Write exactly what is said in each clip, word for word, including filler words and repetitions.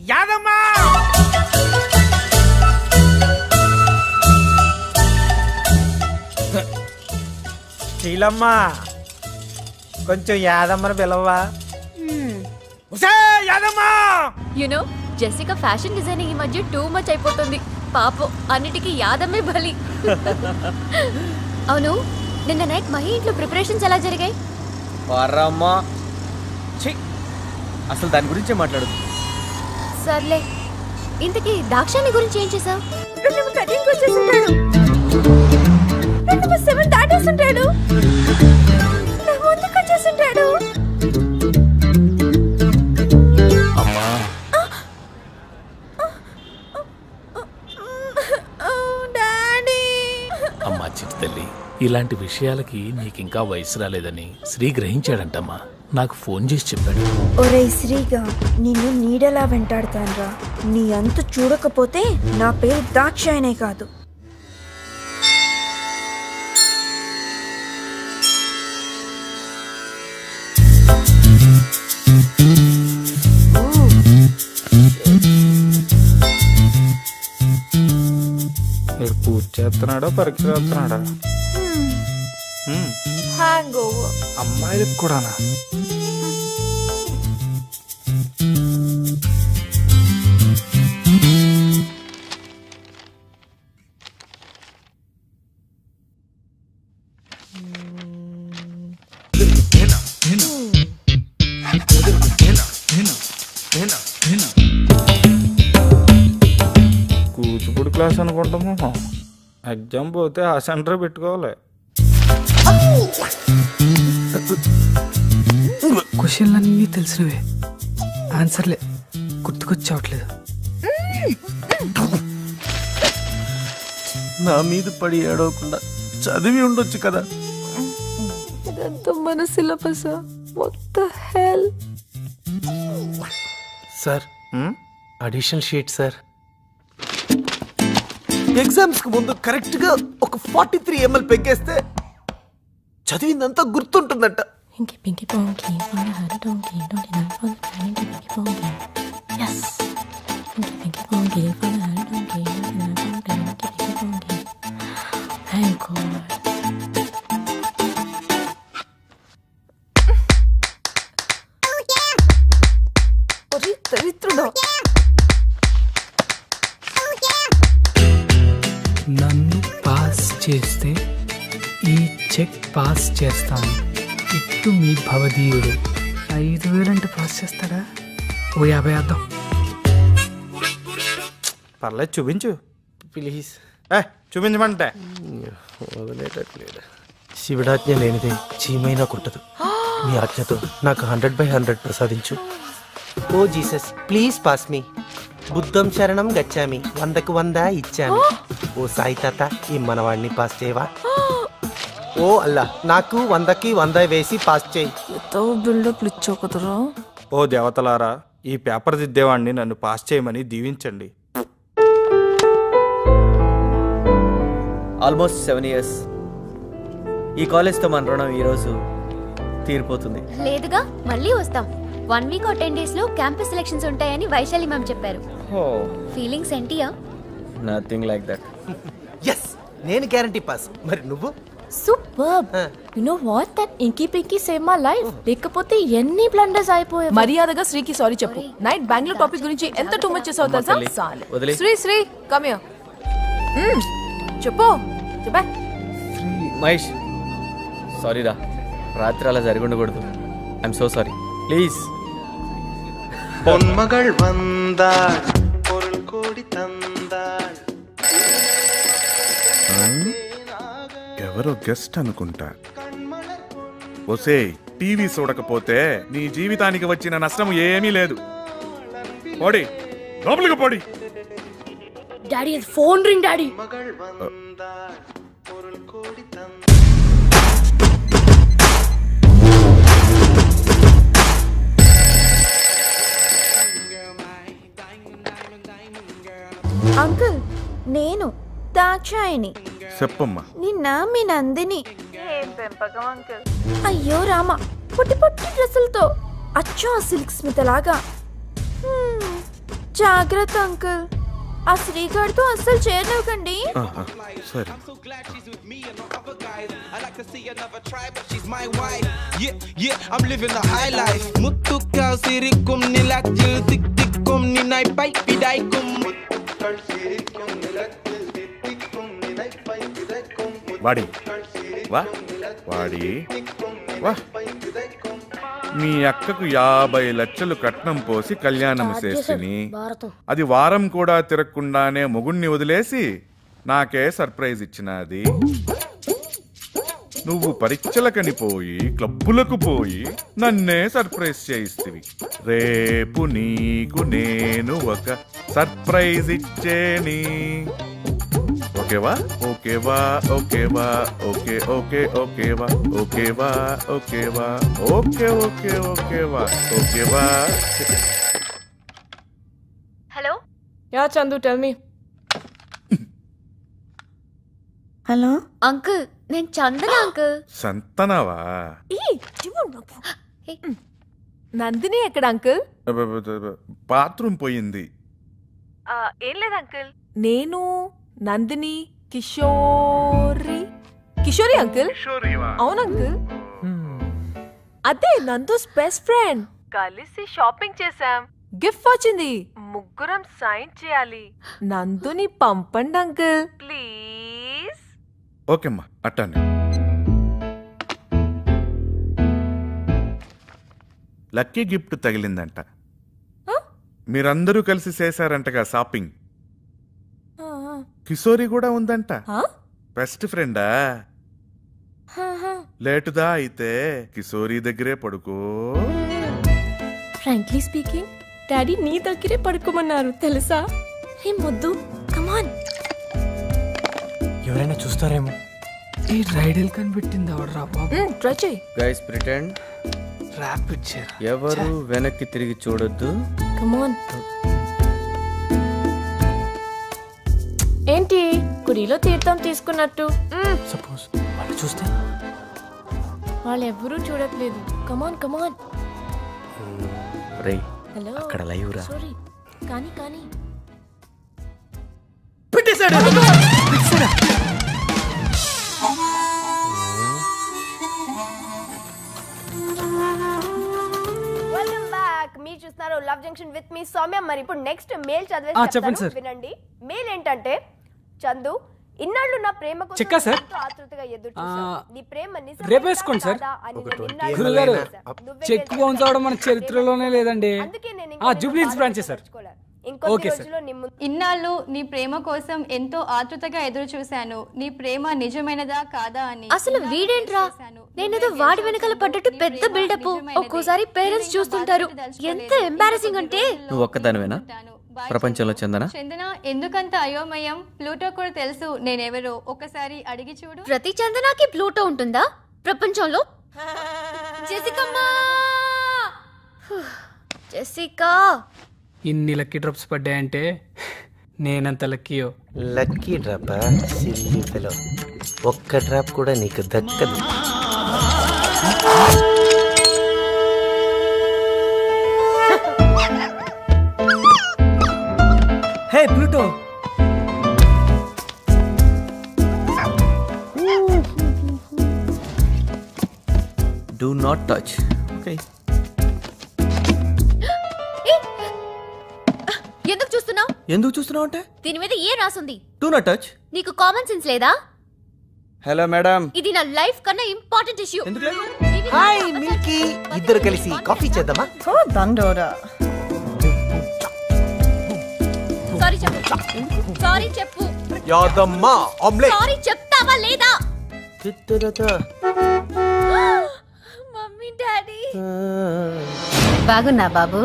యాదమ్మా శీలమ్మా కొంచెం యాదమ్మని పిలవా. Yadamma you know Jessica fashion designing ఈ మధ్య టూ మచ్ అయిపోతుంది. పాపం అన్నిటికీ యాదమ్మే బలి. అవును నిన్న నైట్ మహి ఇంట్లో ప్రిపరేషన్స్ ఎలా జరిగాయి? వారమ్మా అసలు దాని గురించే మాట్లాడు. సర్లే ఇంతకీ దాక్షాని గురించి ఏం చేసావు? అమ్మా చిట్టి తల్లి, ఇలాంటి విషయాలకి నీకింకా వయసు రాలేదని శ్రీ గ్రహించాడంటమ్మా. నాకు ఫోన్ చేసి చెప్పాడు. ఒరే శ్రీగా, నిన్ను నీడలా వెంటాడుతాన్రా. నీ అంతు చూడకపోతే నా పేరు దాక్షాయనే కాదు. పూజ చేస్తున్నాడా పరీక్ష చేస్తున్నాడా? అమ్మాయిలకు కూడానా? కూచిపూడి క్లాస్ అనుకుంటాము. ఎగ్జామ్ పోతే ఆ సెంటర్ పెట్టుకోవాలి. క్వశ్చన్లు అన్నీ తెలిసినవే, ఆన్సర్లే గుర్తుకొచ్చావట్లేదు. నా మీద పడి ఏడవకుండా చదివి ఉండొచ్చు కదా. ఇదంతా మన సిలబస్. మొత్తం hell. Sir additional sheet sir. Exams కు ముందు కరెక్ట్ గా ఒక ఫార్టీ త్రీ ఎంఎల్ పెగ్గేస్తే చదివిందంతా గుర్తుంటుందంట. నన్ను పాస్ చేస్తే ఈ చెక్ పాస్ చేస్తాను. ఇట్టు మీ భవదీయుడు. ఐదు వేలంటే పాస్ చేస్తాడా? ఓ యాభై అర్థం. పర్లేదు చూపించు ప్లీజ్. ఏ చూపించమంటే వదిలేటట్లేదు. శివుడాజ్ఞ లేనిదే చీమైనా కుట్టదు. మీ ఆజ్ఞతో నాకు హండ్రెడ్ బై హండ్రెడ్ ప్రసాదించు. O Jesus please pass me. బుద్ధం శరణం గచ్చామి. వందకు వంద ఇచ్చామి. ఓ సాయి తాత ఈ మనవాడిని పాస్ చేయవా? ఓ అల్లా నాకు వందకి వంద వేసి పాస్ చేయి. ఓ దేవతలారా, ఈ పేపర్ దిద్దేవాడిని నన్ను పాస్ చేయమని దీవించండి. ఆల్మోస్ట్ సెవెన్ ఇయర్స్ ఈ కాలేజ్తో మన రుణం ఈరోజు తీరిపోతుంది. లేదుగా, మళ్ళీ వస్తాం. One week or ten days లో క్యాంపస్ సెలక్షన్స్ ఉంటాయని వైశాలి మ్యామ్ చెప్పారు. ఫీలింగ్స్ ఏంటియా? Nothing like that. yes నేను గ్యారంటీ పాస్. మరి నువ్వు? Super. You know what, that inky pinky save my life. లేకపోతే ఎన్ని బ్లండర్స్ అయిపోయాయి. మర్యాదగా శ్రీకి సారీ చెప్పు. నైట్ బెంగళూరు టాపిక్ గురించి ఎంత టూ మచ్ చేసావు తెలుసా? Sri Sri come here. చెప్పు చెప్పా. మహేష్ సారీ రా, రాత్రి అలా జరిగి ఉండకూడదు. I'm so sorry. ప్లీజ్. பொன்மகள் வந்தாள் பொருள் கோடி தந்தாள். ఎవరో గెస్ట్ అనుకుంటా. ఒసే టీవీ చూడకపోతే నీ జీవితానికి వచ్చిన నష్టం ఏమీ లేదు. పోడి లోపలికి పోడి. Daddy phone ring. Daddy uncle, నేను దాక్షాయిని. చెప్పమ్మా. నిన్న మీ నందిని. అయ్యో రామ, పొట్టి పొట్టి డ్రెస్సులతో అచ్చా సిల్క్ స్మిత లాగా జాగ్రత్త అంకుల్. ఆ శ్రీగాడితో అస్సలు చేరలేకండి. సరే. వాడి వా వాడి వా మీ అక్కకు యాభై లక్షలు కట్నం పోసి కళ్యాణం చేసిని అది వారం కూడా తిరగకుండానే మొగుణ్ణి వదిలేసి నాకే సర్ప్రైజ్ ఇచ్చినది. నువ్వు పరీక్షలకని పోయి క్లబ్బులకు పోయి నన్నే సర్ప్రైజ్ చేయిస్తివి. రేపు నీకు నేను ఒక సర్ప్రైజ్ ఇచ్చేని. ఓకేవా ఓకేవా ఓకేవా ఓకే ఓకే ఓకేవా ఓకేవా ఓకేవా ఓకే ఓకే ఓకేవా ఓకేవా. Hello yeah Chandu tell me. Hello uncle, నేను చందన అంకుల్. సంతనవా? నందిని ఎక్కడ అంకుల్? బాత్రూమ్ పోయింది. ఏం లేదు అంకుల్, నేను నందిని కిషోరి కిషోరి అంకుల్. అవును అంకుల్, అదే నందూస్ బెస్ట్ ఫ్రెండ్. కలిసి షాపింగ్ చేసాం, గిఫ్ట్ వచ్చింది, ముగ్గురం సైన్ చేయాలి. నందుని పంపండి అంకుల్ ప్లీజ్. ఓకేమ్మా అట్టానే. లక్కీ గిఫ్ట్ తగిలిందంట. మీరందరూ కలిసి చేశారంటగా షాపింగ్. కిషోరి కూడా ఉందంట. బెస్ట్ ఫ్రెండా? లేటుదా అయితే కిషోరి దగ్గరే పడుకో. ఫ్రాంక్లీ స్పీకింగ్ డాడీ నీ దగ్గరే పడుకోమన్నారు తెలుసా. హే మొద్దు కమాన్. ఎవరైనా చూస్తారేమో. ఈ రైడల్ కనిపెట్టింది ఎవడరా బాబు? ట్రై చేయి. Guys pretend. ర్యాపిడ్ చేరా. ఎవరు వెనక్కి తిరిగి చూడొద్దు. కమాన్. ఏంటి కుడిలో తీర్థం తీసుకున్నట్టు? సపోజ్ వాళ్ళు చూస్తే? వాళ్ళు ఎవ్వరూ చూడట్లేదు. Come on come on. రే హలో అక్కడ లైవ్ రా. సారీ కానీ కానీ పెట్టేశాడు. Welcome back. మీరు చూస్తున్నారు లవ్ జంక్షన్ విత్ మీ సౌమ్య. మరి ఇప్పుడు నెక్స్ట్ మెయిల్ చదివే చెప్తాను వినండి. మెయిల్ ఏంటంటే, చందు ఇన్నాళ్ళు నా ప్రేమ కోసం ఎంతో ఆతృతగా ఎదురు చూశాను. నీ ప్రేమ నిజం రేపేసుకోండి సార్. గురుగారు చెక్ బౌన్స్ అవడం మన చరిత్రలోనే లేదండి. Jubilee Hills branch sir. Okay sir. ఇన్నాళ్ళు నీ ప్రేమ కోసం ఎంతో ఆతృతగా ఎదురు చూశాను. నీ ప్రేమ నిజమైనదా కాదా అని. అసలు వీడేంట్రా, నేనేదో వాడి వెనకాల పడ్డట్టు పెద్ద బిల్డప్. ఒక్కోసారి పేరెంట్స్ చూస్తుంటారు. ఎంత ఎంబారసింగ్ అంటే. నువ్వు ఒక్కదానివేనా ప్రపంచంలో చందన? చందన ఎందుకంత అయోమయం? ప్లూటో కూడా తెలుసు నేనెవరో. ఒకసారి అడిగి చూడు. ప్రతి చందనకి ప్లూటో ఉంటుందా ప్రపంచంలో? జెసికమ్మా, జెసికా. ఇన్ని లక్కీ డ్రాప్స్ పడ్డాయంటే నేనంత లక్కీయో. లక్కీ డ్రాపా? Silly fellow. ఒక్క డ్రాప్ కూడా నీకు దక్కదు. Hey Pluto. Do not touch. Okay. ఎందుకు చూస్తున్నావు? ఎందుకు చూస్తున్నావు అంటే దీని మీద ఏ రాసుంది? Do not touch. నీకు కామన్ సెన్స్ లేదా? హలో మేడం, ఇది నా లైఫ్ కన్నా ఇంపార్టెంట్ ఇష్యూ. Hi Milky. ఇద్దరు కలిసి కాఫీ చేద్దామా? సారీ చెప్పు. సారీ చెప్పు. యాదమ్మా ఆమ్లెట్. సారీ చెప్తావా లేదా? మమ్మీ డాడీ బాగున్నా బాబు?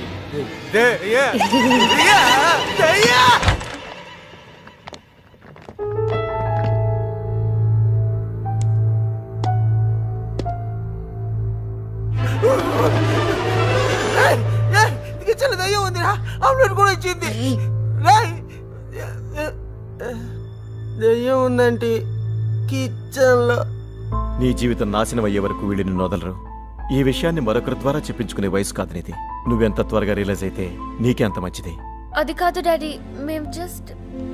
కిచెన్ దయ్యం ఉందిరా. ఆమ్లెట్ కూడా ఇచ్చింది. దయ్యం ఉందంటే కిచెన్ లో. నీ జీవితం నాశనం అయ్యే వరకు వీళ్ళు నిన్ను వదలరు. ఈ విషయాన్ని మరొకరి ద్వారా చెప్పించుకునే వయసు కాదు నీది. నువ్వెంత త్వరగా రియలైజ్ అయితే నీకే అంత మంచిది. అది కాదు డాడీ, మేము జస్ట్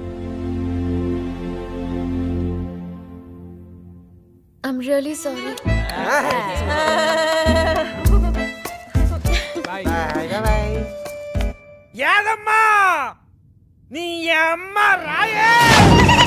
ఐమ్ రియలీ సారీ. యాదమ్మా నీ అమ్మ రాయే